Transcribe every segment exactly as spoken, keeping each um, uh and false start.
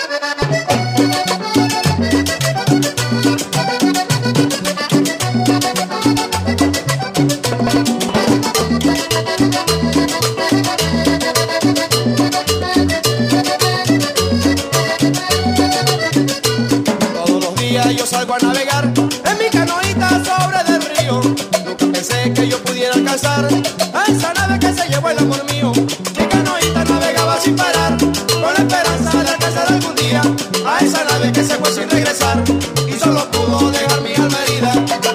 Yo salgo a navegar en mi canoita sobre del río. Nunca pensé que yo pudiera alcanzar a esa nave que se llevó el amor mío. Mi canoita navegaba sin parar, con la esperanza de alcanzar algún día a esa nave que se fue sin regresar y solo pudo dejar mi alma herida.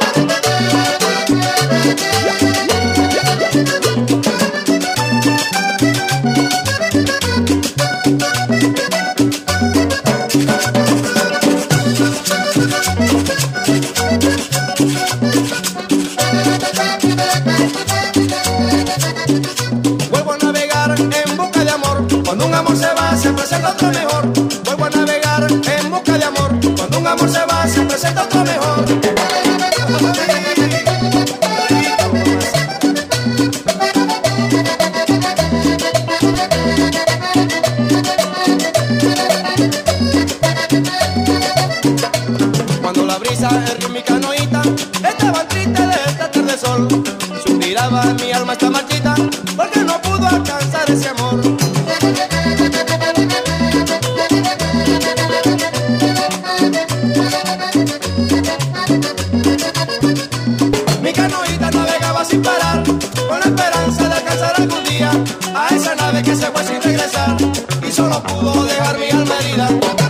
Vuelvo a navegar en busca de amor, cuando un amor se va se presenta otro mejor. Vuelvo a navegar en busca de amor, cuando un amor se va se presenta otro mejor. Cuando la brisa erguió mi canoita, estaban tristes de esta tarde sol. Suspiraba mi alma está marchita, porque no pudo alcanzar ese amor. Mi canoita navegaba sin parar, con la esperanza de alcanzar algún día a esa nave que se fue sin regresar y solo pudo dejar mi alma herida.